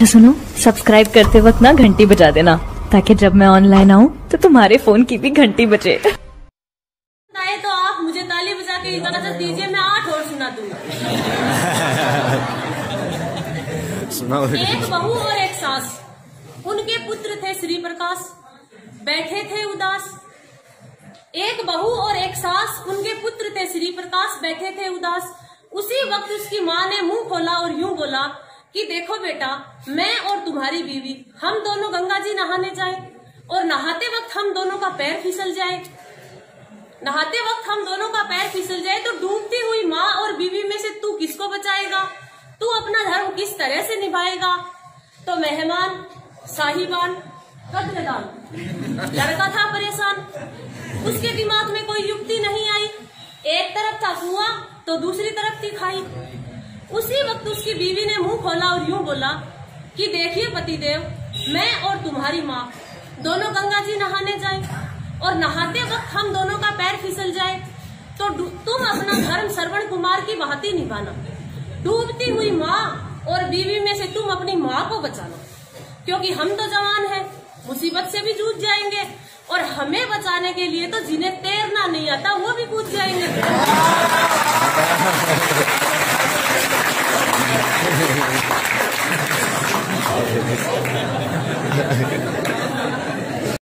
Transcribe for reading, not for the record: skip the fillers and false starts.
सुनो, सब्सक्राइब करते वक्त ना घंटी बजा देना, ताकि जब मैं ऑनलाइन आऊँ तो तुम्हारे फोन की भी घंटी बजे। तो आप मुझे ताली बजा के इजाजत दीजिए, मैं 8 और सुना दूंगा। एक बहू और एक सास, उनके पुत्र थे श्री प्रकाश, बैठे थे उदास। एक बहू और एक सास, उनके पुत्र थे श्री प्रकाश, बैठे थे उदास। उसी वक्त उसकी माँ ने मुंह खोला और यूं बोला कि देखो बेटा, मैं और तुम्हारी बीवी हम दोनों गंगा जी नहाने जाए और नहाते वक्त हम दोनों का पैर फिसल जाए, नहाते वक्त हम दोनों का पैर फिसल जाए तो डूबती हुई माँ और बीवी में से तू किसको बचाएगा? तू अपना धर्म किस तरह से निभाएगा? तो मेहमान साहिबान कद्रदान लड़का था परेशान, उसके दिमाग में कोई युक्ति नहीं आई। एक तरफ था कुआं तो दूसरी तरफ थी खाई। उसी वक्त उसकी बीवी ने मुंह खोला और यूं बोला कि देखिए पतिदेव, मैं और तुम्हारी माँ दोनों गंगा जी नहाने जाए और नहाते वक्त हम दोनों का पैर फिसल जाए तो तुम अपना धर्म श्रवण कुमार की भांति निभाना। डूबती हुई माँ और बीवी में से तुम अपनी माँ को बचाना, क्योंकि हम तो जवान हैं, मुसीबत से भी जूझ जाएंगे और हमें बचाने के लिए तो जिन्हें तैरना नहीं आता वो भी कूद जाएंगे।